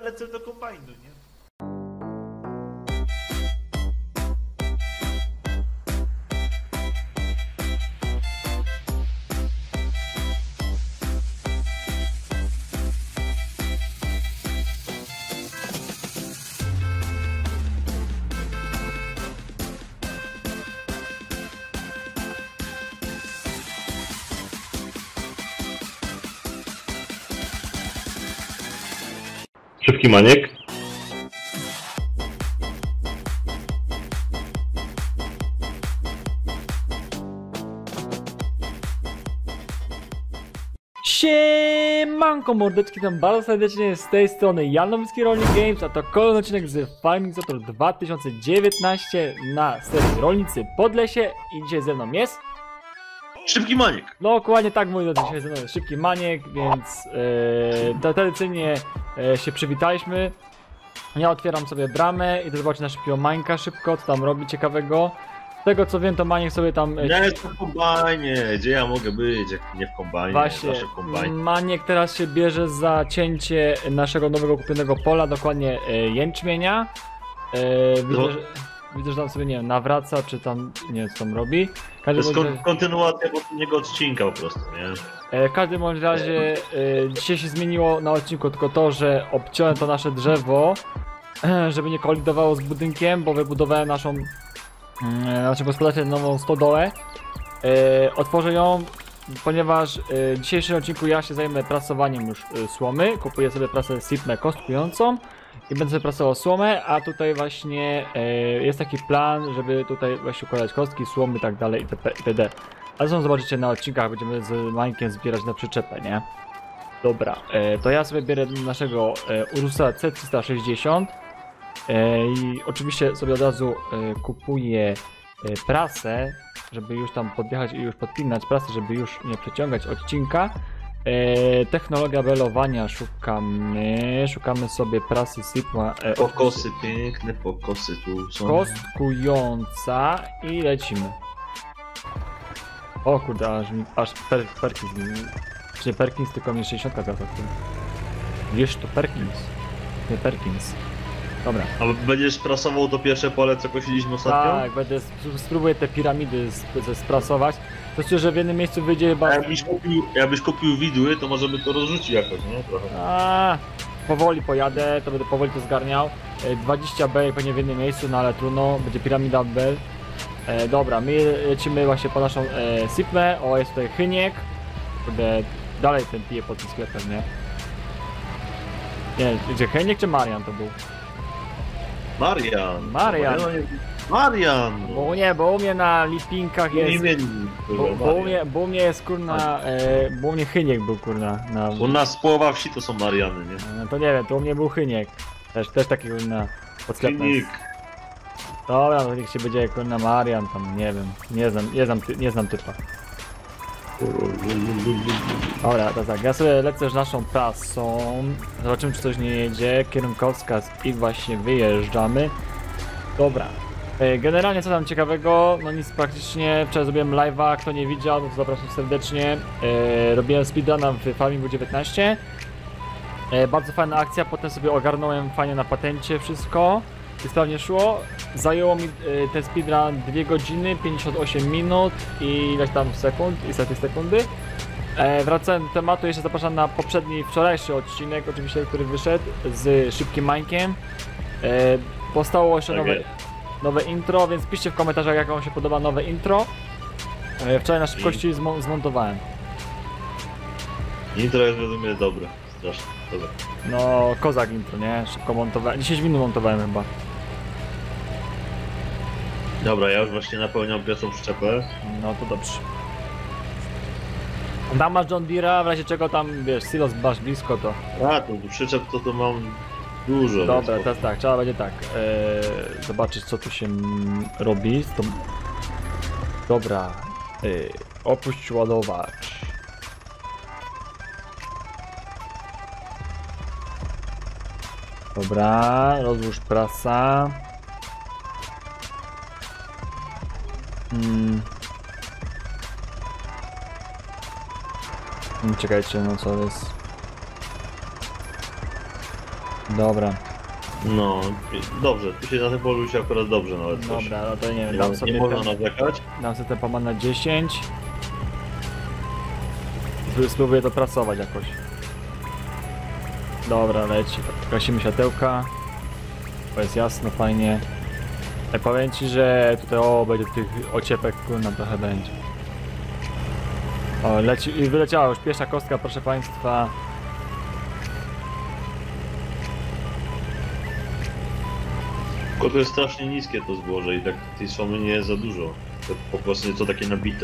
lecę do kombajnu, nie? Szybki maniek. Siemanko mordeczki, tam bardzo serdecznie z tej strony Jan Nowicki Rolnik Games, a to kolejny odcinek z Farming Simulator 2019 na serii Rolnicy Podlesie i dzisiaj ze mną jest... Szybki maniek. No dokładnie tak, moi drodzy, dzisiaj ze mną jest Szybki Maniek, więc tradycyjnie się przywitaliśmy. Ja otwieram sobie bramę i to zobaczę na Szybkiego Mańka szybko, co tam robi ciekawego. Z tego co wiem, to Maniek sobie tam... Nie, w kombajnie, gdzie ja mogę być, jak nie w kombajnie, Właśnie, w kombajnie. Maniek teraz się bierze za cięcie naszego nowego kupionego pola, dokładnie jęczmienia. Widzę, że tam sobie, nie wiem, nawraca, czy tam, nie wiem co tam robi. To jest kontynuacja poprzedniego odcinka po prostu, nie? W każdym bądź razie dzisiaj się zmieniło na odcinku tylko to, że obciąłem to nasze drzewo, żeby nie kolidowało z budynkiem, bo wybudowałem naszą gospodarkę, nową stodołę. Otworzę ją, ponieważ w dzisiejszym odcinku ja się zajmę prasowaniem już słomy. Kupuję sobie prasę Sipmę kostkującą i będę sobie prasował słomę, a tutaj właśnie jest taki plan, żeby tutaj właśnie układać kostki, słomy i tak dalej itd. Ale zresztą zobaczycie na odcinkach, będziemy z Mańkiem zbierać na przyczepę, nie? Dobra, to ja sobie bierę naszego Urusa C360 i oczywiście sobie od razu kupuję prasę, żeby już tam podjechać i już podpinać prasę, żeby już nie przeciągać odcinka. Technologia belowania szukamy sobie prasy Sigma. Pokosy, piękne pokosy tu są. Kostkująca i lecimy. O kurde, aż Perkins, czy nie Perkins, tylko mnie 60 gasa. Wiesz, to Perkins, nie Perkins. Dobra. A będziesz prasował to pierwsze pole, co kosiliśmy ostatnio? Tak, spróbuję te piramidy sprasować. To szczerze, że w jednym miejscu wyjdzie chyba... A jakbyś kupił widły, to może by to rozrzucił jakoś, nie? Trochę. Powoli pojadę, to będę powoli to zgarniał. 20 bel pewnie w jednym miejscu, no ale trudno, będzie piramida bel. Dobra, my lecimy właśnie po naszą Sipmę. O, jest tutaj Chyniek. Kurde, dalej ten pije pod tym sklepem, nie? Nie, gdzie Chyniek czy Marian to był? Marian! Bo u mnie na lipinkach jest... Bo u mnie jest kurna... bo u mnie Chyniek był kurna. U nas połowa wsi to są Mariany, nie? No to nie wiem, to u mnie był Chyniek. Też taki kurna pod sklepem. Chynik. Dobra, no niech się będzie kurna Marian tam, nie wiem. Nie znam typa. Dobra, to tak, ja sobie lecę z naszą prasą. Zobaczymy, czy coś nie jedzie. Kierunkowskaz i właśnie wyjeżdżamy. Dobra. Generalnie co tam ciekawego? No nic praktycznie. Wczoraj zrobiłem live'a, kto nie widział, no to zapraszam serdecznie. Robiłem speedruna w Farmingu 19. Bardzo fajna akcja, potem sobie ogarnąłem fajnie na patencie wszystko. I sprawnie szło. Zajęło mi ten speedrun 2 godziny, 58 minut i ileś tam sekund, i setnych sekundy. Wracając do tematu, jeszcze zapraszam na wczorajszy odcinek, oczywiście, który wyszedł z Szybkim Mańkiem. Powstało jeszcze nowe intro, więc piszcie w komentarzach, jak wam się podoba nowe intro. Wczoraj na szybkości zmontowałem. Intro jest według mnie dobre, strasznie dobre. No, kozak intro, nie? Szybko montowałem, 10 minut montowałem chyba. Dobra, ja już właśnie napełniam pierwszą przyczepę. No to dobrze. Tam masz John Deere'a, w razie czego tam, wiesz, silos masz blisko to. A, to przyczep to mam dużo. Dobra, teraz tak, trzeba będzie tak, zobaczyć co tu się robi. Dobra, opuść ładowacz. Dobra, rozłóż prasa. Czekajcie, no co jest. Dobra. No, dobrze, tu się na tym polu się akurat dobrze nawet też. Dobra, no to nie wiem, Nie, dam sobie nie można narzekać. dam sobie ten poman na 10. Spróbuję to pracować jakoś. Dobra, leci. Gasimy światełka. To jest jasno, fajnie. Powiem ci, że tutaj będzie tych ociepek, kurna, trochę będzie. O, leci i wyleciała już pierwsza kostka, proszę państwa. Tylko to jest strasznie niskie to zboże i tak tej słomy nie jest za dużo. To po prostu to takie nabite.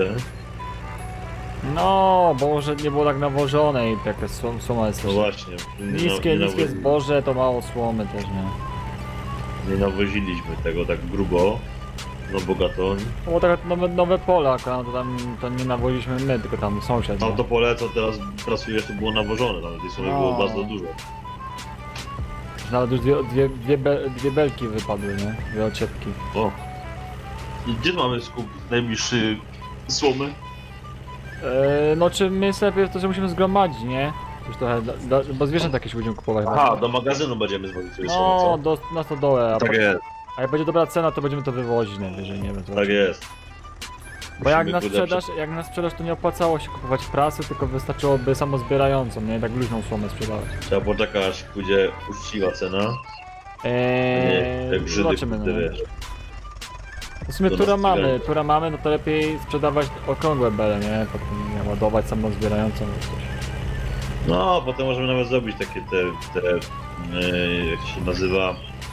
No, bo może nie było tak nawożone i taka słoma jest No też. właśnie. Niskie zboże to mało słomy też, nie? Nie nawoziliśmy tego tak grubo. No bogato. No bo tak nowe pola, no to tam to nie nawoziliśmy my, tylko tam sąsiad. Tam nie? to pole co teraz pracujesz to było nawożone, tam tej słomy No. było bardzo dużo. Nawet już dwie belki wypadły, nie? Dwie ociepki. O. I gdzie mamy skup najbliższy słomy? No czy my sobie to, że musimy zgromadzić, nie? Już trochę, bo zwierzęta jakieś będziemy kupować. Aha, do magazynu będziemy zwozić sobie No, słomy, na stodołę, co? Tak jest, a jak będzie dobra cena, to będziemy to wywozić najwyżej, nie wiem. tak jest. Bo jak Musimy, na sprzedaż to nie opłacało się kupować prasy, tylko wystarczyłoby samozbierającą, nie? Tak luźną słomę sprzedawać. Trzeba poczekać, aż pójdzie uczciwa cena. Nie, jak Żydy, zobaczymy, no. wiesz. W sumie Do tura nas mamy, tyle. tura mamy, no to lepiej sprzedawać okrągłe bele, nie? Potem nie ładować samozbierającą lub coś. No, potem możemy nawet zrobić takie jak się nazywa,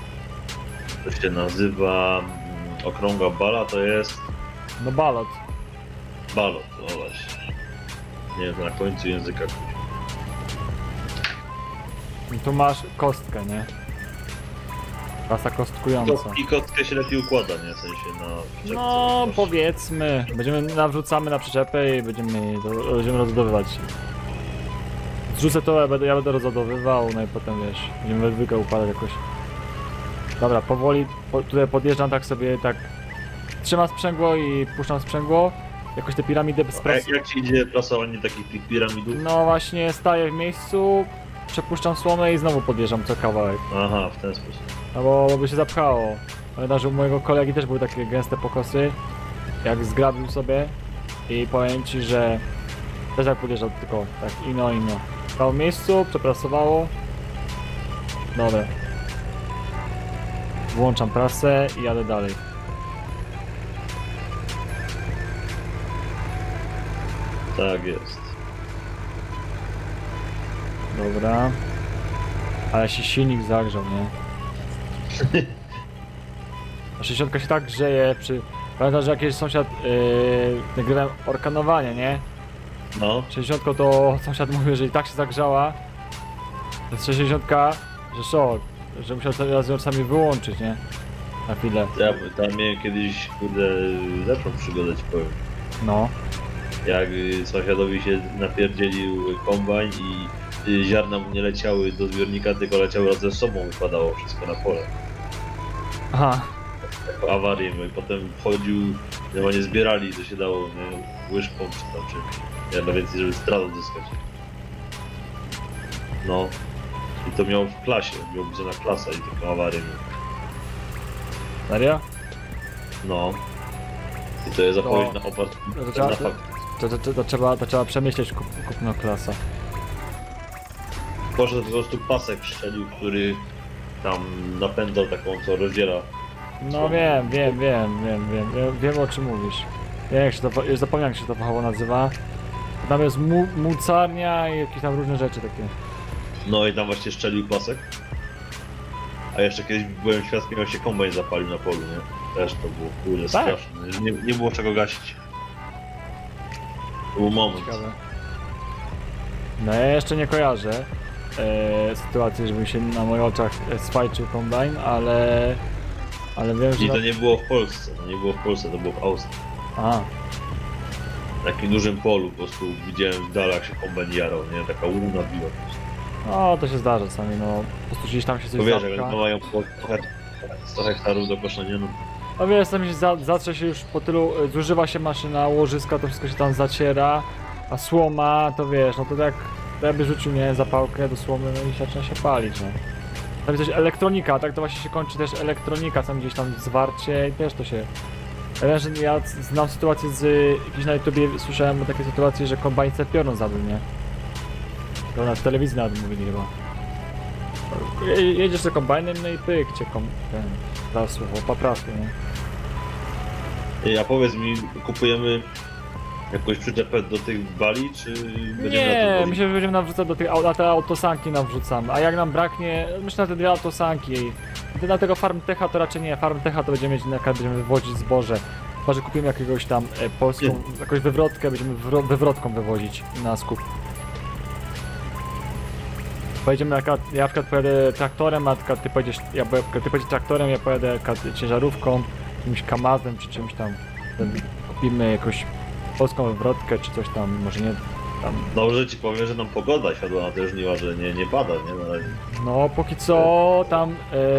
okrągła bala, to jest No balot. balot, o właśnie. Nie wiem, to na końcu języka. I tu masz kostkę, nie? Rasa kostkująca. I kostkę się lepiej układa, nie? W sensie na przyczepce. No, powiedzmy. Nawrzucamy na przyczepę i będziemy rozładowywać. Zrzucę to, ja będę rozładowywał, no i potem wiesz, będziemy we dwójkę układać jakoś. Dobra, powoli tutaj podjeżdżam tak sobie, tak trzymam sprzęgło i puszczam sprzęgło. Jakoś te piramidy bez presji. Jak ci idzie prasowanie takich tych piramidów? No właśnie, staję w miejscu, przepuszczam słomę i znowu podjeżdżam co kawałek. Aha, w ten sposób. No bo by się zapchało. Pamiętam, że u mojego kolegi też były takie gęste pokosy. Jak zgrabił sobie i powiem ci, że też jak podjeżdżał tylko tak ino. Stał w miejscu, przeprasowało. Dobra. Włączam prasę i jadę dalej. Tak jest. Dobra. Ale się silnik zagrzał, nie? A 60 się tak grzeje przy... Pamiętam, że jakiś sąsiad nagrywałem orkanowanie, nie? No, 60 to sąsiad mówił, że i tak się zagrzała. To jest 60, że szok. Że musiał teraz ją czasami wyłączyć, nie? Na chwilę. ja tam miałem kiedyś, kurde, lepszą przygodę ci powiem. No. Jak sąsiadowi się napierdzielił kombajn i ziarna mu nie leciały do zbiornika, tylko leciały razem z sobą, wypadało wszystko na pole. Aha. Jako awarię, no i potem wchodził, nie zbierali, co się dało, nie, łyżką czy tam czymś. Ja no więcej, żeby strat odzyskać. No. I to miał w klasie, miał być na klasa i tylko awarię miał. Serio? No. I to jest zapowiedź To- na opart to na trzeba- fakt. To trzeba przemyśleć kupno klasa. Poszedł po prostu pasek strzelił, który tam napędzał taką, co rozdziela. No wiem o czym mówisz. Wiem jak się to, już zapomniałem jak się to fachowo nazywa. Tam jest mucarnia i jakieś tam różne rzeczy takie. No i tam właśnie strzelił pasek. A jeszcze kiedyś byłem świadkiem, jak się kombajn zapalił na polu, nie? Też to było kurde Tak. straszne. Nie było czego gasić. To był moment. Ciekawe. No ja jeszcze nie kojarzę sytuacji, żeby się na moich oczach swajczył kombajn, ale wiem, że... I to nie było w Polsce, to było w Austrii. A, Na takim dużym polu po prostu widziałem w dalach się kombajn jarał, nie? Taka łuna biła. no to się zdarza czasami, no po prostu gdzieś tam się coś Bo wiesz, zapcha. jak mają po 100 hektarów do koszenia, no No wiesz, tam się zatrze się już po tylu, zużywa się maszyna, łożyska, to wszystko się tam zaciera, a słoma, to wiesz, no to tak jakby rzucił, nie, zapałkę do słomy, no i zaczyna się palić, no. Tam jest też elektronika, tak to właśnie się kończy też elektronika, tam gdzieś tam zwarcie i też to się... Ja znam sytuację gdzieś na YouTubie słyszałem o takiej sytuacji, że kombajnce piorun zabił, nie? To na w telewizji nawet mówili chyba. Jedziesz za kombajnem, no i pyk cię po prasu, nie? A powiedz mi, kupujemy jakąś przyczepę do tych bali, czy będziemy Nie, na to myślę, że będziemy nawrzucać na te autosanki nawrzucamy, a jak nam braknie, myślę na te dwie autosanki. Na tego Farmtecha to raczej nie, Farmtecha to będziemy mieć, będziemy wywozić zboże. Chyba, że kupimy jakiegoś tam polską, jakąś wywrotkę, będziemy wywrotką wywozić na skup. Pojedziemy ja na przykład pojadę traktorem, a ty pojedziesz traktorem, ja pojadę ciężarówką, jakimś kamazem czy czymś tam. Kupimy jakąś polską wywrotkę czy coś tam, może nie tam. Dobrze ci powiem, że nam pogoda siadła na te żniwa, że nie pada, nie? Na razie. No póki co tam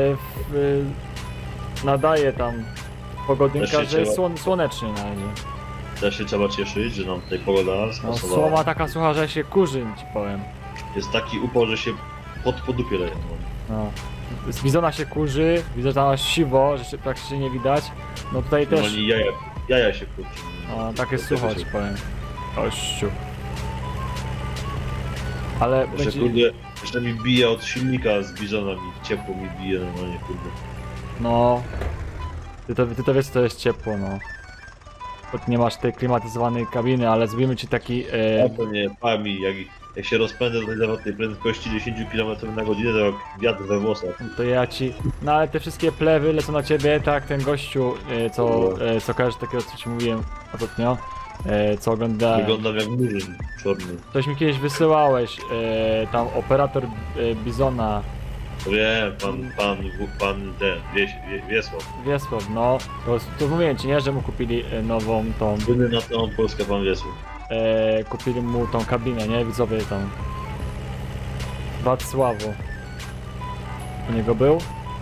nadaje tam pogodynka, że jest słonecznie na razie. Też się trzeba cieszyć, że nam tutaj pogoda No spasowała. słoma taka sucha, że się kurzy, ci powiem. Jest taki upał, że się po dupie leje. No. Z bizona się kurzy, widzę, że tam aż siwo, że się praktycznie nie widać. No tutaj też. Normalnie jaja się kurczą. No, takie sucho, ci powiem. Ościu. Ale Jeszcze będzie... kurde, jeszcze mi bije od silnika z bizona, ciepło mi bije normalnie, kurde. No. Ty to wiesz, co to jest ciepło, no. Bo ty nie masz tej klimatyzowanej kabiny, ale zrobimy ci taki... Ja to nie, pami, jak się rozpędzę do tej prędkości 10 km na godzinę, to jak wiatr we włosach. To ja ci... No ale te wszystkie plewy lecą na ciebie, tak, ten gościu, co kojarzy takiego, co ci mówiłem ostatnio, co ogląda... Wyglądam jak murzyn czarny. Coś mi kiedyś wysyłałeś, tam operator Bizona. Wiem, pan ten, Wiesław. Wiesław, no. To mówiłem ci, nie, że mu kupili nową tą... Słynny na całą Polskę pan Wiesław. Kupili mu tą kabinę, nie? Widzowie tam. Wacławo. U niego był.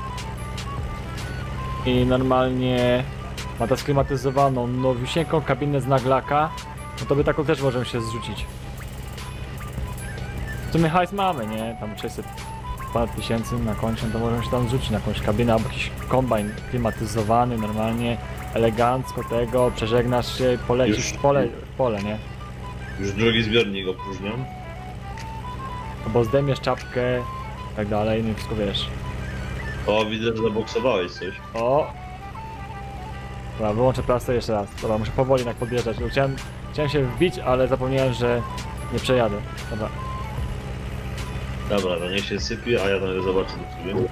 I normalnie ma ta sklimatyzowaną, nowisieńką kabinę z naglaka. No to by taką też możemy się zrzucić. W sumie hajs mamy, nie? Tam 600 ponad tysięcy na koncie, to możemy się tam zrzucić na jakąś kabinę albo jakiś kombajn klimatyzowany, normalnie, elegancko tego, przeżegnasz się, polecisz w pole, nie? Już drugi zbiornik opróżniam. Albo zdejmiesz czapkę, tak dalej, no i wszystko wiesz. O, widzę, że zaboksowałeś coś. O! Dobra, wyłączę prasę jeszcze raz. Dobra, muszę powoli jednak podjeżdżać. Chciałem się wbić, ale zapomniałem, że nie przejadę. Dobra. Dobra, to niech się sypie, a ja tam zobaczę do ciebie.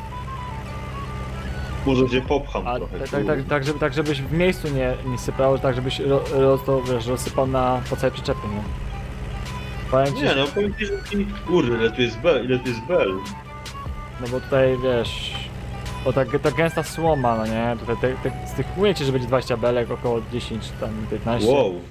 Może cię popcham A trochę. tak, żebyś w miejscu nie sypał, tak żebyś rozsypał po całej przyczepie, nie? Powiem ci, Nie no, powiem ci, że kurde, ile tu jest bel. no bo tutaj wiesz, bo ta gęsta słoma, no nie? Tutaj z tych mówię ci, że będzie 20 belek, około 10 tam 15.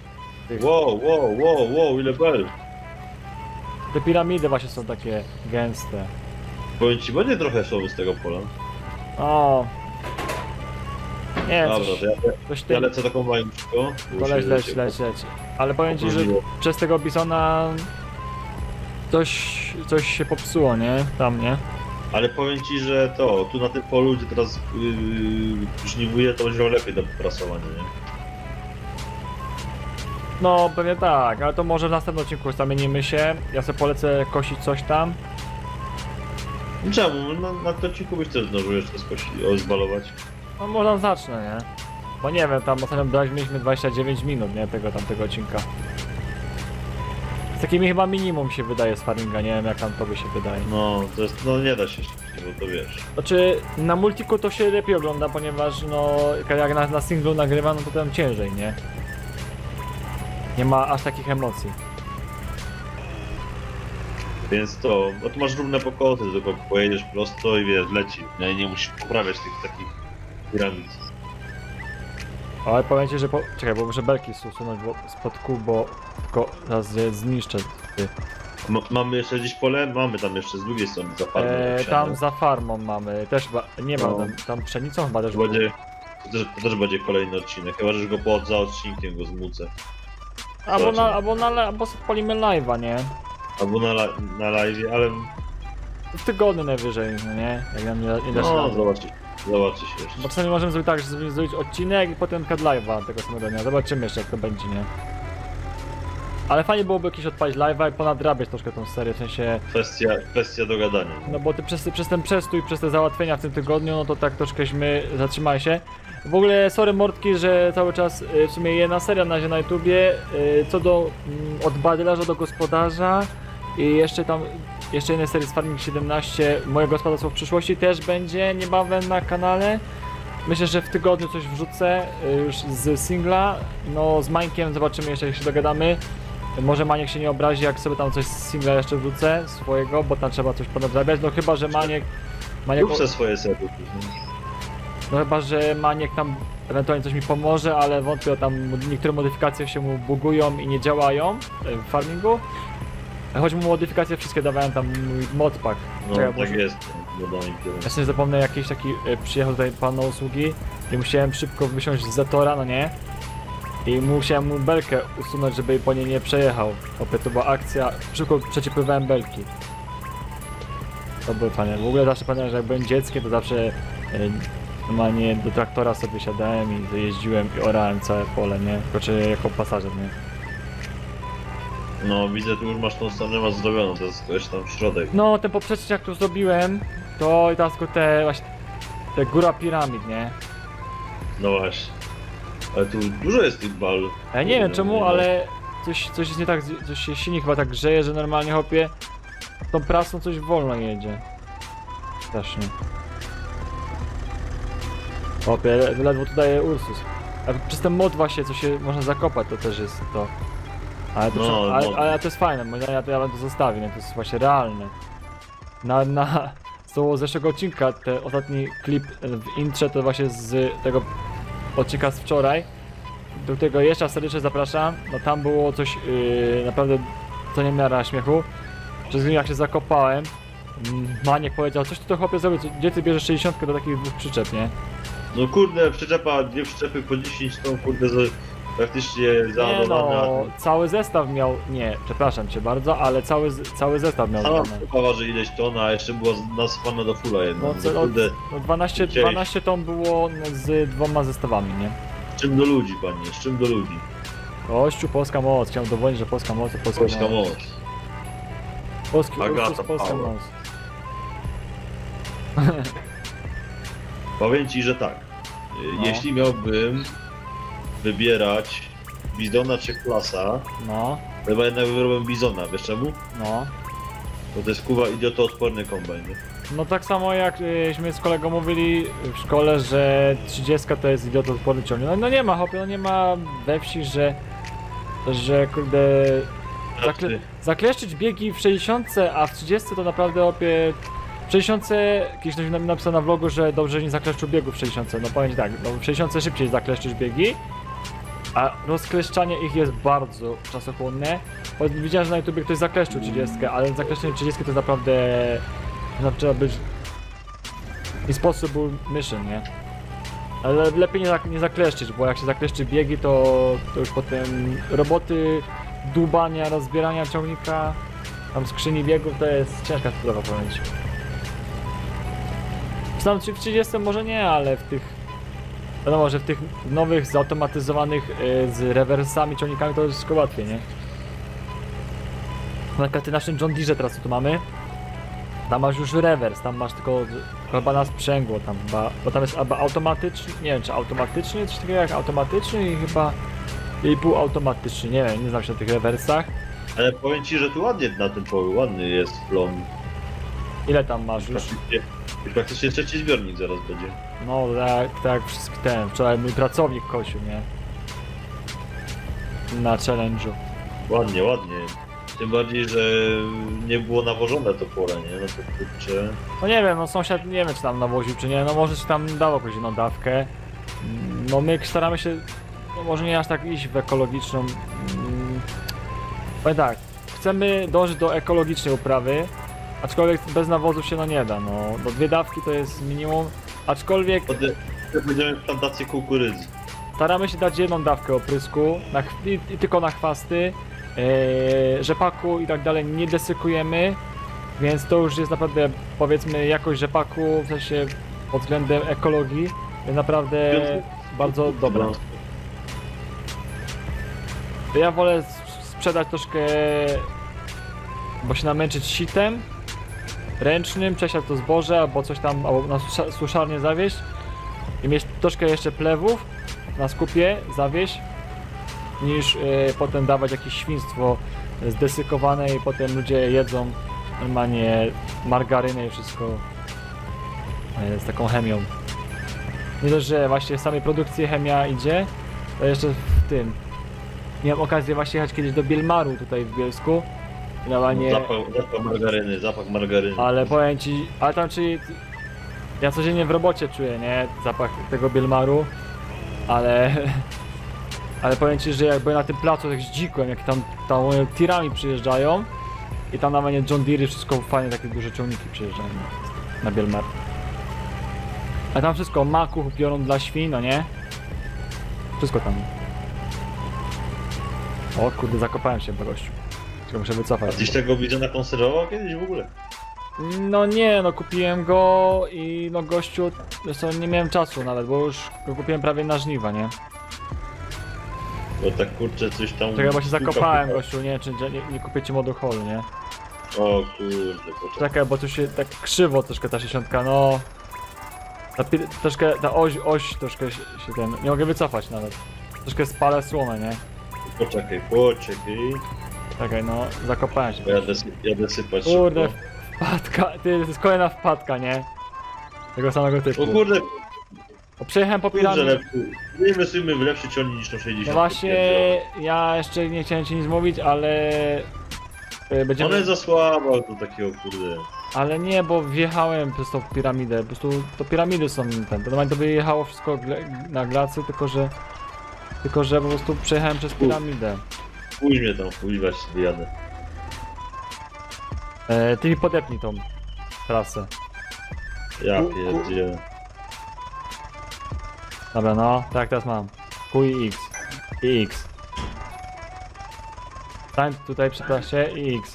Wow, ile bel. Te piramidy właśnie są takie gęste. Powiem ci, będzie trochę słowy z tego pola. O. Nie, Dobra, coś to ja lecę do kombajnu szybko. To leć. Ale powiem ci, że przez tego Bisona coś się popsuło, nie? Tam, nie? Ale powiem ci, że tu na tym polu, gdzie teraz żniwuję, to będzie miał lepiej do poprasowania, nie? No, pewnie tak, ale to może w następnym odcinku zamienimy się. Ja sobie polecę kosić coś tam. Czemu? Na tym odcinku byś też zdążył jeszcze zbalować. No może zacznę, nie? Bo nie wiem, tam ostatnio mieliśmy 29 minut, nie? Tamtego odcinka. Z takimi chyba minimum się wydaje z farminga, nie wiem jak tam tobie się wydaje. No, to jest, no nie da się szybciej, bo to wiesz. Znaczy, na multiku to się lepiej ogląda, ponieważ no, jak na singlu nagrywa, no to tam ciężej, nie? Nie ma aż takich emocji. Więc no tu masz równe pokosy, tylko pojedziesz prosto i wiesz, leci. No i nie musisz poprawiać tych takich piramid. Ale powiem ci, że czekaj, bo muszę belki usunąć spod kół, bo tylko zaraz je zniszczę. Mamy jeszcze gdzieś pole? Mamy tam jeszcze z drugiej strony za farmą. Tam za farmą mamy, też chyba, nie ma, tam pszenicą chyba też będzie, to też będzie kolejny odcinek, chyba że go za odcinkiem go zmucę. Albo polimy live'a, nie? Albo na live, ale w tygodniu najwyżej, no nie? Jak nam nie dasz No, rady. zobaczy się jeszcze. Bo czasami możemy zrobić tak, że zrobić odcinek i potem cut live'a tego samego dnia. Zobaczymy jeszcze jak to będzie, nie? Ale fajnie byłoby jakieś odpalić live'a i ponadrabiać troszkę tą serię, w sensie... Kwestia dogadania. No bo ty przez ten przestój, przez te załatwienia w tym tygodniu, no to tak troszkęśmy zatrzymali się. W ogóle sorry mordki, że cały czas w sumie jedna seria na razie na YouTubie, co do od badylarza do gospodarza i jeszcze tam, jeszcze jednej serii z Farming 17, moje gospodarstwo w przyszłości też będzie niebawem na kanale. Myślę, że w tygodniu coś wrzucę już z singla, no z Mańkiem zobaczymy jeszcze jak się dogadamy. Może Maniek się nie obrazi, jak sobie tam coś z singla jeszcze wrzucę swojego, bo tam trzeba coś ponadrabiać, no chyba, że Maniek... Rób se swoje sery. No chyba, że Maniek tam ewentualnie coś mi pomoże, ale wątpię, tam niektóre modyfikacje się mu bugują i nie działają w farmingu. Choć mu modyfikacje wszystkie dawałem tam mój modpack. No Czekaj, tak może... jest. Wiadomo, Ja sobie zapomnę jakiś taki, przyjechał tutaj pan na usługi i musiałem szybko wysiąść z Zetora, no nie? I musiałem mu belkę usunąć, żeby po niej nie przejechał. Opie, to była akcja, szybko przeciepływałem belki. To było fajne. W ogóle zawsze pamiętam, że jak byłem dzieckiem, to zawsze normalnie do traktora sobie siadałem i jeździłem i orałem całe pole, nie? Znaczy jako pasażer, nie? No widzę, tu już masz tą stronę masz zrobioną, to jest jeszcze tam środek. No, ten poprzeczny jak tu zrobiłem, to i teraz tylko te właśnie, te góra piramid, nie? No właśnie. Ale tu dużo jest tych bal. Ja nie wiem czemu, ale coś jest nie tak, coś się silnik chyba tak grzeje, że normalnie hopie tą prasą coś wolno jedzie. Strasznie. Hopie, ledwo tu daje Ursus. A przez ten mod właśnie, co się można zakopać, to też jest to. Ale to, No, ale to jest fajne, bo ja bym to zostawił, nie? To jest właśnie realne. Z zeszłego odcinka, ten ostatni klip w intrze to właśnie z tego odcinka z wczoraj. Do tego jeszcze raz serdecznie zapraszam. No tam było coś naprawdę co nie miara śmiechu. Przez chwilę jak się zakopałem, Maniek powiedział, coś ty to chłopie zrobił, gdzie ty bierzesz 60 do takich dwóch przyczep, nie? No kurde, przyczepa, dwie przyczepy po 10 ton, kurde, praktycznie Nie załadowane. no, cały zestaw miał, nie, przepraszam cię bardzo, ale cały zestaw miał Sama dane. przyczepa że ileś ton, a jeszcze była nasypana do fula jedna. No, No, kurde, no 12 ton było z dwoma zestawami, nie? z czym do ludzi, panie, z czym do ludzi? Kościół, polska moc, chciałem dowodnić, że polska moc to polska Polska moc. moc. Polski Agata Ursus, polska Power. moc. Powiem ci, że tak. No. Jeśli miałbym wybierać Bizona czy Klasa, No, to chyba jednak wybrałbym Bizona, wiesz czemu? no. Bo to jest kuwa idiotoodporny kombajn. Nie? No tak samo jakśmy z kolegą mówili w szkole, że 30 to jest idiotoodporny ciągnik. No nie ma hopie, no nie ma we wsi, że kurde... Zakleszczyć biegi w 60, a w 30 to naprawdę hopie... W 60 kiedyś ktoś napisał na vlogu, że dobrze że nie zakleszczył biegów w 60. No powiem ci tak, no w 60 szybciej zakleszczyć biegi, a rozkleszczanie ich jest bardzo czasochłonne. Widziałem, że na YouTube ktoś zakleszczył 30, ale zakleszczenie 30 to jest naprawdę... No, trzeba być... Impossible mission, nie? Ale lepiej nie zakleszczyć, bo jak się zakleszczy biegi, to już potem roboty dłubania, rozbierania ciągnika, tam skrzyni biegów, to jest ciężka sprawa, powiem ci. Znam w 30 może nie, ale w tych... Wiadomo, że w tych nowych, zautomatyzowanych z rewersami, ciągnikami to jest wszystko łatwiej, nie? Na przykład w naszym John Deere teraz co tu mamy, tam masz już rewers, tam masz tylko chyba na sprzęgło tam chyba, bo tam jest albo automatyczny, nie wiem czy automatyczny, coś takiego jak automatyczny i chyba i półautomatyczny, nie wiem, nie znam się na tych rewersach. Ale powiem ci, że tu ładnie na tym polu, ładny jest plon. Ile tam masz już? Praktycznie trzeci zbiornik zaraz będzie. No tak jak wszystkie ten, wczoraj mój pracownik kosił, nie? Na challenge'u. Ładnie, ładnie. Tym bardziej, że nie było nawożone to pole, nie? No to kurczę. No nie wiem, no sąsiad nie wiem czy tam nawoził czy nie, no może ci tam dał jakąś inną dawkę. No my staramy się, no może nie aż tak iść w ekologiczną. Powiem tak, chcemy dążyć do ekologicznej uprawy, aczkolwiek bez nawozów się no nie da, no do 2 dawki to jest minimum, aczkolwiek Będziemy w plantację kukurydzy. staramy się dać 1 dawkę oprysku i tylko na chwasty, rzepaku i tak dalej nie desykujemy. Więc to już jest naprawdę, powiedzmy, jakość rzepaku, w sensie pod względem ekologii, jest naprawdę bardzo dobra. Ja wolę sprzedać troszkę, bo się namęczyć sitem ręcznym, przesiać to zboże, albo coś tam, albo na suszarnię zawieźć i mieć troszkę jeszcze plewów na skupie, zawieźć, niż potem dawać jakieś świństwo zdesykowane i potem ludzie jedzą normalnie margarynę i wszystko z taką chemią. Nie dość, że właśnie w samej produkcji chemia idzie, to jeszcze w tym. Miałem okazję właśnie jechać kiedyś do Bielmaru tutaj w Bielsku. Normalnie... Zapach margaryny. Ale powiem ci, ale tam czyli... Ja codziennie w robocie czuję, nie? Zapach tego Bielmaru. Ale... Ale powiem ci, że jak byłem na tym placu, tak zdzikłem, jak tam tirami przyjeżdżają. I tam normalnie John Deere, wszystko fajnie, takie duże ciągniki przyjeżdżają na Bielmar. A tam wszystko, maków biorą dla świn, no nie? Wszystko tam. O kurde, zakopałem się po gościu. Tylko muszę wycofać. A tyś tego widzona konserwował kiedyś w ogóle? No nie, no kupiłem go i no gościu, zresztą nie miałem czasu nawet, bo już go kupiłem prawie na żniwa, nie? Bo tak kurczę coś tam... Czekaj, bo się zakopałem gościu, nie wiem czy nie kupię ci moduholu, nie? O kurde, poczekaj. Czekaj, bo tu się tak krzywo troszkę ta 60, no... Troszkę ta oś troszkę się ten... Nie mogę wycofać nawet. Troszkę spalę słomę, nie? Poczekaj. Czekaj, no, zakopałem się. Jadę sypać Kurde, szybko. wpadka, to jest kolejna wpadka, nie? Tego samego typu. O kurde, O, przejechałem po kurczę, piramidzie. lepszy. Nie inwestujmy w lepszy ciągnik niż tą 60. No właśnie, ja jeszcze nie chciałem ci nic mówić, ale... Będziemy... Ona jest za słaba do takiego kurde. Ale nie, bo wjechałem przez tą piramidę, po prostu to piramidy są ten, to normalnie to by jechało wszystko na glacy, tylko że po prostu przejechałem przez piramidę. Pójdź mnie tam, pójdź sobie jadę. Ty mi podepnij tą trasę. Ja pierdzielę. Dobra, no, tak teraz mam. Q i X. I X. Stań tutaj przy trasie i X.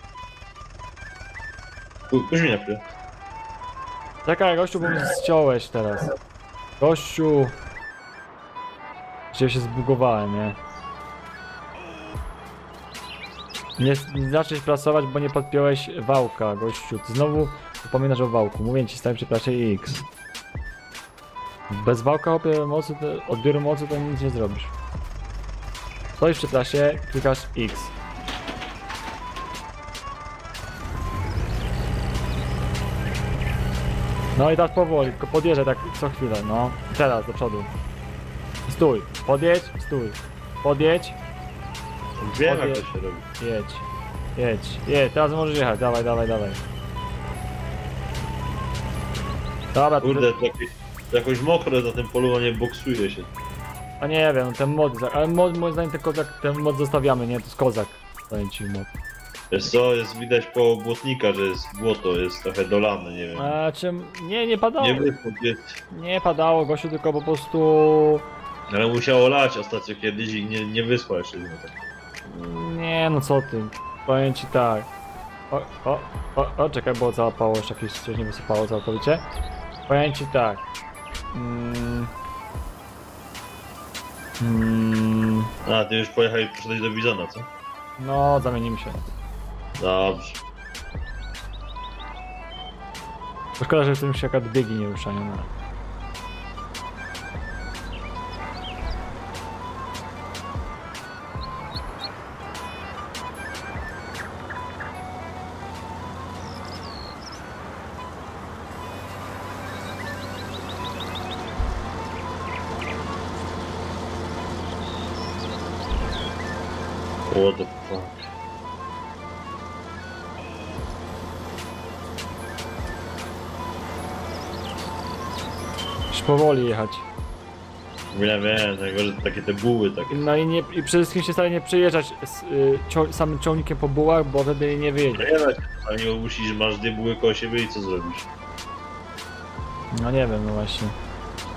Pójdź mnie na chwilę. Czekaj, gościu, bo mnie ściąłeś teraz. Gościu. Gdzie się zbugowałem, nie? Nie zaczniesz pracować, bo nie podpiąłeś wałka, gościu. Ty znowu upominasz o wałku. Mówię ci, stań przy trasie X. Bez wałka odbioru mocy to nic nie zrobisz. Stoisz przy trasie, klikasz X. No i tak powoli, tylko podjeżdżaj tak co chwilę, no. Teraz do przodu. Stój, podjedź, stój. Podjedź, Wiem jak to się robi. jedź, teraz możesz jechać, dawaj. Dobra, Kurde, to jakoś mokre na tym polu, a nie boksuje się. a nie wiem, ten mod, ale mod moim zdaniem ten mod zostawiamy, nie? To jest kozak, powiem ci mod. Wiesz co, jest widać po błotnika, że jest błoto, jest trochę dolane, nie wiem. A czym? Nie padało. Nie wyschło, Nie padało, gościu, tylko po prostu... ale musiało lać ostatnio kiedyś i nie wyschło jeszcze. Nie, no co ty. Powiem ci tak. Czekaj, bo załapało jeszcze jakieś coś nie wysypało całkowicie. Powiem ci tak. A, ty już pojechałeś, poszedłeś do Bizona, co? No, zamienimy się. Dobrze. To szkoda, że w tym się jakaś biegi nie ruszają. No. What the fuck? Już powoli jechać. Wiem, najgorzej to takie te buły takie. No i przede wszystkim się stale nie przejeżdżać samym ciągnikiem po bułach, bo wtedy nie wyjedzie. Jechać, a nie musisz, że masz dwie buły koło siebie i co zrobisz? No nie wiem, no właśnie.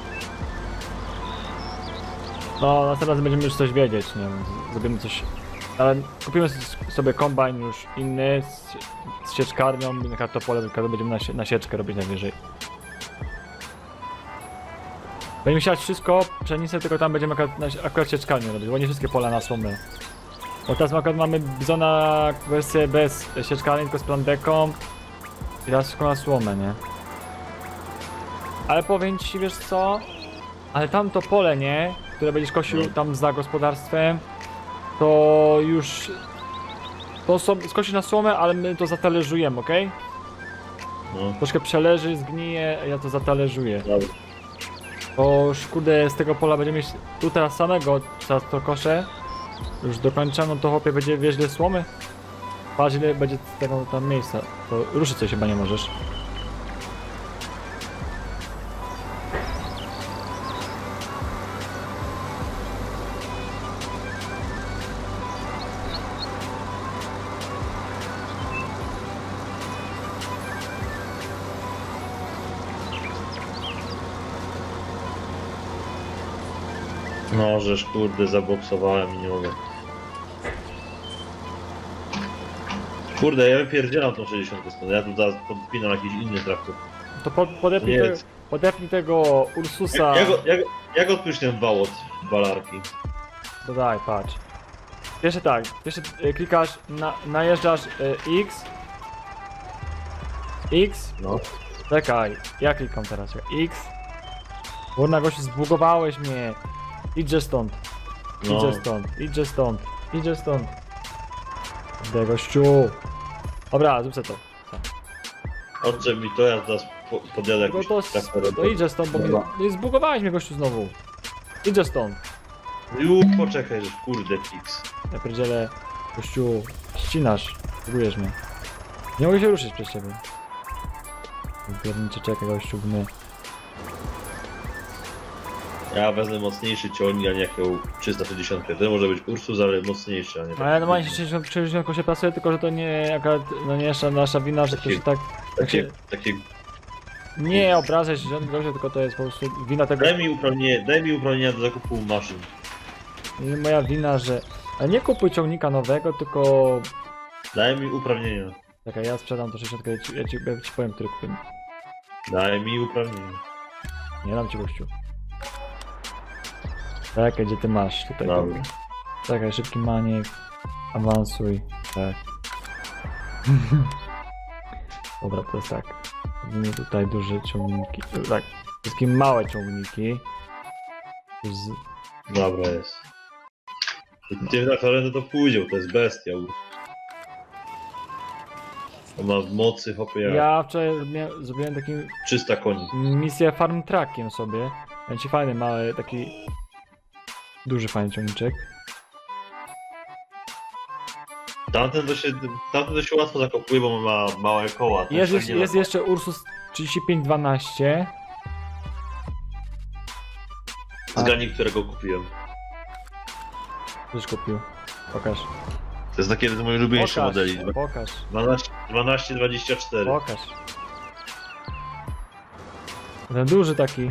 No następnym razem będziemy już coś wiedzieć, nie wiem, zrobimy coś Ale kupimy sobie kombajn już inny z sieczkarnią, na przykład to pole tylko będziemy na sieczkę robić najwyżej. Będziemy siać wszystko, pszenicę, tylko tam będziemy akurat sieczkarnię robić, bo nie wszystkie pola na słomę. Bo teraz akurat mamy bizona wersję bez sieczkarni, tylko z plandeką i teraz wszystko na słomę, nie? Ale powiem ci, wiesz co? Ale tamto pole, nie? Które będziesz kosił tam za gospodarstwem, to już... To skosisz na słomę, ale my to zatalerzujemy, okej? No. Troszkę przeleży, zgnije, ja to zatależuję. Dobra. Bo już kurde z tego pola będziemy mieć tu teraz samego, teraz to koszę. Już dokończono, to chłopie będzie wieźle słomy. Patrz ile będzie tego tam miejsca. To ruszyć coś chyba nie możesz. No, żeż kurde zaboksowałem i nie mogę. Kurde, ja wypierdzielam tą 60 stąd, ja tu zaraz podpinam jakiś inny traktor. To podepnij tego Ursusa. Jak odpisz ten wał od balarki? To daj, patrz. Pierwszy tak, klikasz, najeżdżasz X. X. No. Czekaj, ja klikam teraz. X. Kurna gościu, zbugowałeś mnie. Idźże stąd. No. Idźże stąd. Idźże stąd. Idźże stąd. Kurde gościu. Dobra, zrób sobie to. Odczep mi to, ja teraz podjadę Tylko jakimś traktorem. to idźże stąd, bo mnie zbugowałeś mnie gościu znowu. Idźże stąd. Poczekaj, że kurde fix. Ja pierdzielę, gościu, ścinasz, bugujesz mnie. Nie mogę się ruszyć przez ciebie. Piernicze, czekaj gościu, mnie. Ja wezmę mocniejszy ciągnik, a nie jaką 360. To może być Ursus, ale mocniejszy, a nie A ja normalnie 60 się pasuje, tylko że to nie akurat, no nie nasza wina, że to się tak... takie... Nie obrażaj się, gościu, tylko to jest po prostu wina tego... Daj mi uprawnienia do zakupu maszyn. Nie moja wina, że... Ale nie kupuj ciągnika nowego, tylko... Daj mi uprawnienia. Czekaj, ja sprzedam to 60, ja ci powiem, który kupię. Daj mi uprawnienia. Nie dam ci gościu. Czekaj, gdzie ty masz tutaj? Dobra. Czekaj, szybki maniek. Awansuj. Tak. Dobra, to jest tak. Robimy tutaj duże ciągniki. Tak. Wszystkie małe ciągniki. Dobra jest. Tym traktorem to pójdzie, to jest bestia. On ma w mocy, hopie, jak Ja wczoraj zrobiłem taki 300 koni. misję farm trackiem sobie. Będzie fajny, mały, taki duży fajny ciągniczek. Tamten to się łatwo zakopuje, bo ma małe koła. Jest jeszcze Ursus 3512. Zgadnij, którego kupiłem. Już kupił. Pokaż. To jest takie z moich ulubieńszych modeli. Pokaż. 1224. Pokaż. Ten duży taki.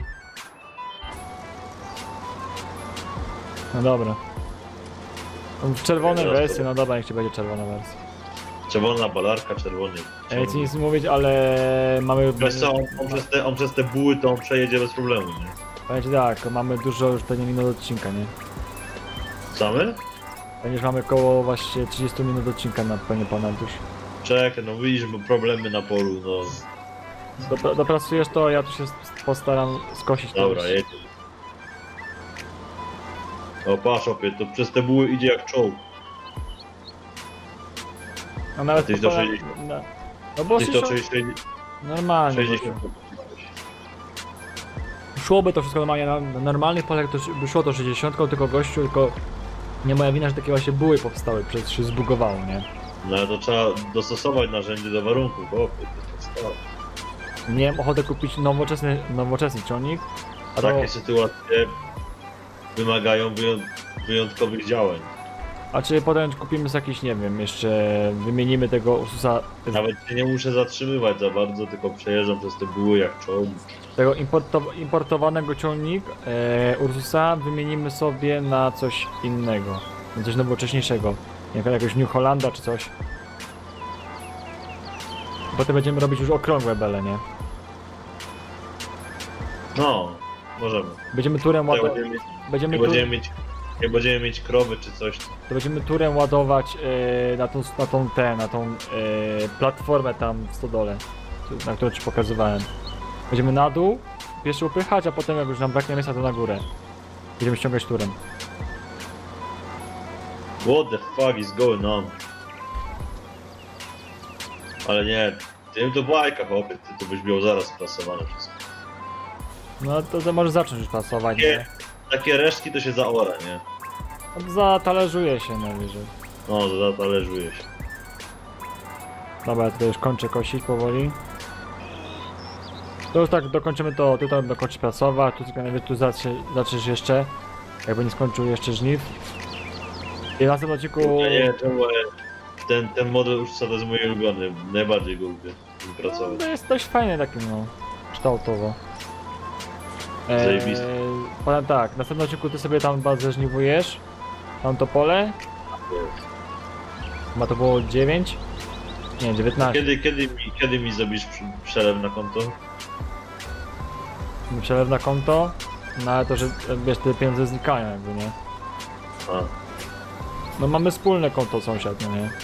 No dobra. W czerwonej Teraz to- wersji, no dobra, niech ci będzie czerwona wersja. Czerwona balarka, czerwony. Ja nie chcę nic mówić, ale mamy... Wiesz co, on przez te buły to on przejedzie bez problemu, nie? Powiedz tak, mamy dużo już pewnie minut odcinka, nie? Samy? Będziesz mamy koło właśnie 30 minut odcinka na pewnie ponad już. Czekaj, no widzisz, bo problemy na polu, no. Dopracujesz to, ja tu się postaram skosić to. Dobra, jedzie. O, patrz opie, to przez te buły idzie jak czołg. A nawet Tyś do pokonam- 60. No bo Tyś się to szło- 60. normalnie 60. szłoby to wszystko normalnie, na normalnych polach to by szło to 60, tylko gościu, tylko nie moja wina, że takie właśnie buły powstały, przecież się zbugowało, nie? No ale to trzeba dostosować narzędzie do warunków, bo opie, to jest podstawa. Miałem ochotę kupić nowoczesny ciągnik, a to, Takie sytuacje wymagają wyjątkowych działań. a czy potem kupimy z jakiś, nie wiem, jeszcze wymienimy tego Ursusa, Nawet się nie muszę zatrzymywać za bardzo, tylko przejeżdżam przez te buły jak czołg. tego importowanego ciągnik Ursusa wymienimy sobie na coś innego, na coś nowocześniejszego. Nie wiem, jakiegoś New Hollanda czy coś. Potem będziemy robić już okrągłe bele, nie? No, możemy. Będziemy turem Tak, ładować. jak będziemy mieć krowy czy coś, to To będziemy turem ładować na tą platformę tam w stodole, na którą ci pokazywałem. Będziemy na dół, pierwszy upychać, a potem jak już nam braknie miejsca, to na górę. Będziemy ściągać turem. what the fuck is going on? Ale nie, tym to bajka, chłopie, ty to byś miał zaraz prasowane wszystko. No to możesz zacząć już pasować, nie? Takie resztki to się zaora, nie? No, zatalerzuje się najwyżej. No, zatalerzuje się. Dobra, ja tutaj już kończę kosić powoli. To już tak dokończymy to, ty tam dokończysz pracować, tu tylko najwyżej tu zaczniesz jeszcze, jakby nie skończył jeszcze żniw. I na następnym odcinku... Ja nie, czemu ten model już co to jest mój ulubiony, najbardziej go lubię pracować. To jest dość fajny taki, no, kształtowo. Zajebisty. Powiem tak, w następnym odcinku ty sobie tam bazę żniwujesz, tam to pole, ma to było 9? Nie, 19. Kiedy mi zrobisz przelew na konto? Przelew na konto, no ale to, że wiesz, te pieniądze znikają jakby, nie? A, No mamy wspólne konto sąsiad, no nie?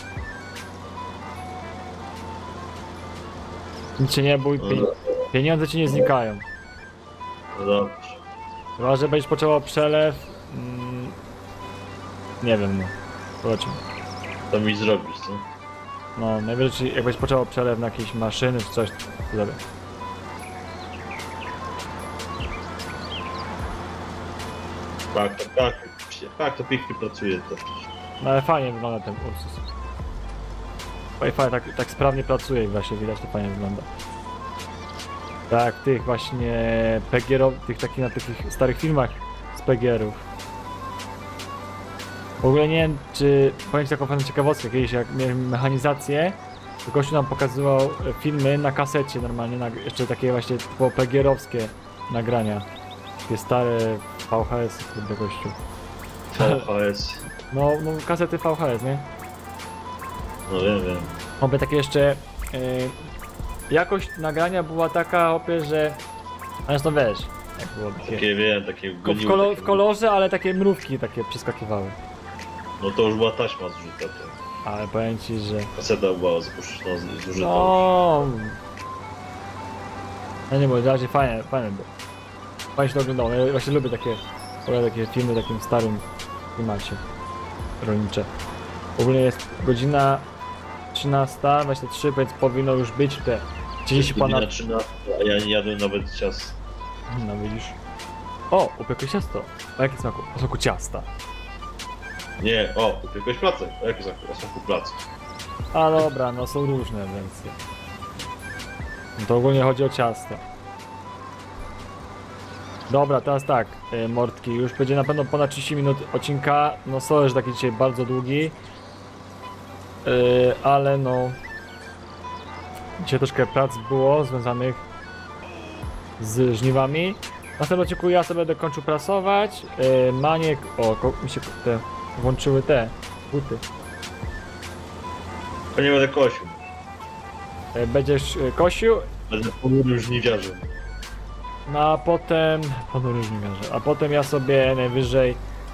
Nic się nie bój, no dobra, pieniądze ci nie znikają. no dobrze. Chyba, że będziesz potrzebował przelew... nie wiem, no. Zobaczymy. To mi zrobisz, co? No, najwyżej jak będziesz potrzebował przelew na jakieś maszyny czy coś, to zrobię. Tak, to pięknie pracuje to. No ale fajnie wygląda ten Ursus. Wi-Fi tak sprawnie pracuje i właśnie widać, to fajnie wygląda. Tak, tych właśnie PGR-ów, tych na takich starych filmach z PGR-ów. W ogóle nie wiem, czy powiem ci taką fajną ciekawostkę, kiedyś jak miałem mechanizację, to gościu nam pokazywał filmy na kasecie normalnie, jeszcze takie właśnie typowo PGR-owskie nagrania. Takie stare VHS, kurde gościu. VHS. No kasety VHS, nie? No wiem. Oby takie jeszcze... jakość nagrania była taka, opie, że... Ale to wiesz, jak było takie... Takie wiem, takie w kolorze, ale takie mrówki takie przeskakiwały. No to już była taśma zrzuta, to. Ale powiem ci, że... Kaseta była zużyta. No... Ja nie mówię, raczej fajne było. Fajnie się to oglądało, ja właśnie lubię takie filmy w takim starym klimacie rolnicze. W ogóle jest godzina 13:23, więc powinno już być te 30 ponad... 13, a ja nie jadłem nawet ciast. No widzisz. O, upiekłeś ciasto. O jakim smaku? O smaku ciasta. Nie, upiekłeś placek. O jaki smaku placek? A dobra, no są różne wersje. No to ogólnie chodzi o ciasto. Dobra, teraz tak, mordki, już będzie na pewno ponad 30 minut odcinka. No sorry, że taki dzisiaj bardzo długi. Ale no... Dzisiaj troszkę prac było związanych z żniwami. Na następnym odcinku ja sobie będę kończył prasować. Maniek... mi się włączyły te buty. To nie będę kosił. Będziesz kosił, Będę ponurym żniwiarzem. no a potem... Ponury żniwiarze. A potem ja sobie najwyżej...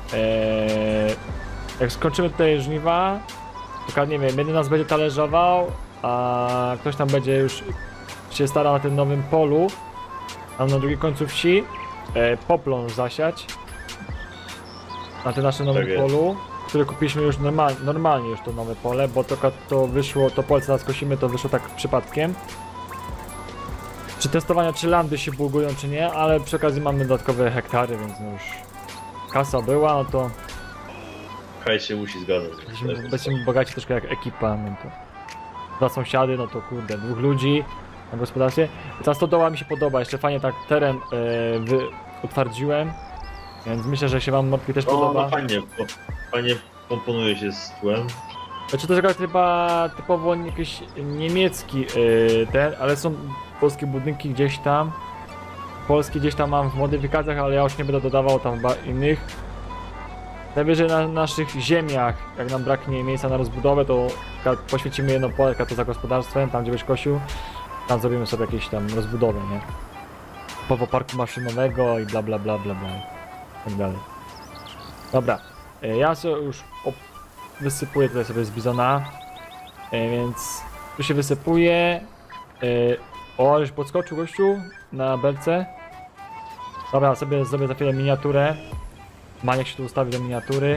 jak skończymy tutaj żniwa, to nie wiem, jeden nas będzie talerzował, a ktoś tam będzie już się starał na tym nowym polu, tam na drugim końcu wsi, poplon zasiać na tym naszym nowym Tak jest. polu, które kupiliśmy już normalnie już to nowe pole, bo to wyszło, to pole co teraz kosimy, to wyszło tak przypadkiem. Czy testowania, czy landy się bugują, czy nie, ale przy okazji mamy dodatkowe hektary, więc no już kasa była, no to Haj się musi zgadzać. będziemy bogaci troszkę jak ekipa, no to dwa sąsiady, no to kurde, dwóch ludzi na gospodarstwie. Ta stodoła mi się podoba, jeszcze fajnie tak teren utwardziłem, więc myślę, że się wam mordki też podoba. No fajnie komponuje się z tłem. Znaczy to jest chyba typowo jakiś niemiecki ten, ale są polskie budynki gdzieś tam. Polskie gdzieś tam mam w modyfikacjach, ale ja już nie będę dodawał tam chyba innych. Najwyżej na naszych ziemiach, jak nam braknie miejsca na rozbudowę, to poświęcimy jedno pole to za gospodarstwem, tam gdzie byś kosił. Tam zrobimy sobie jakieś tam rozbudowę, nie? Po parku maszynowego i bla bla bla bla bla. Tak dalej. Dobra, ja sobie już wysypuję tutaj sobie z bizona. Więc tu się wysypuje. O, już podskoczył gościu na belce. Dobra, sobie zrobię za chwilę miniaturę. Maniek się tu ustawi do miniatury.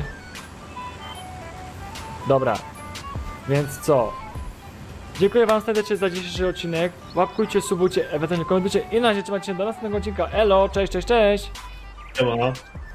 Dobra, więc co? Dziękuję wam serdecznie za dzisiejszy odcinek. Łapkujcie, subujcie, ewentualnie komentujcie i na razie trzymajcie się do następnego odcinka. Elo, cześć, cześć, cześć! Siema.